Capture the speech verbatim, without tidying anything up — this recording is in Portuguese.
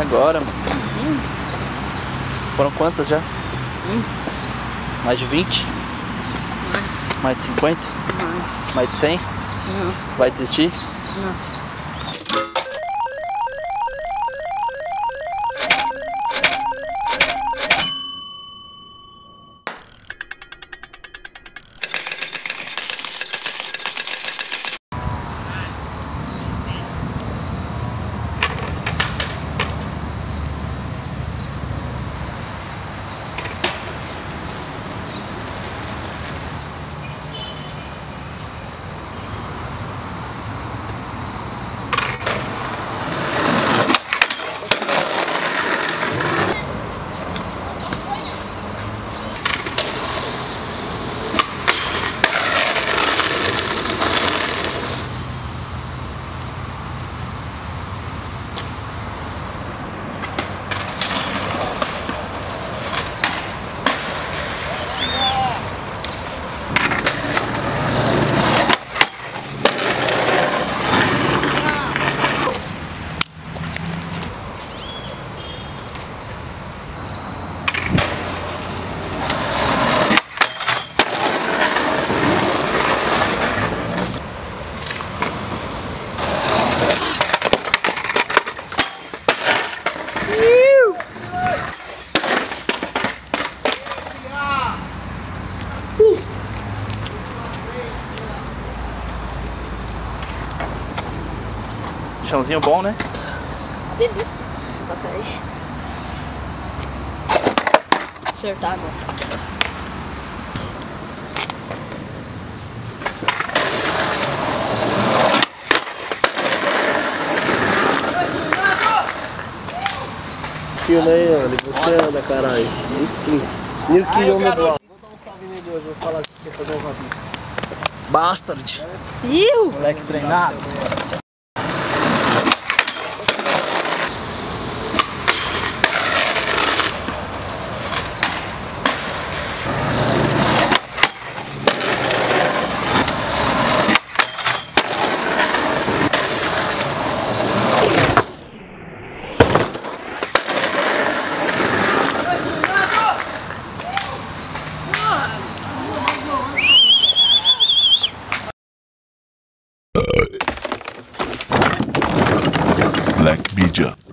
agora, mano. Hum. Foram quantas já? Hum. Mais de vinte? Mais. Mais de cinquenta? Mais. Mais de cem? Não. Vai desistir? Não. Chãozinho bom, né? Delícia. Bota aí. Acertar agora. Filma aí, olha, você anda, caralho. E sim. Mil quilômetros. Vou dar um salve nele hoje, vou falar que você quer fazer uma pista. Bastard. Iu! Moleque treinado. Black Media.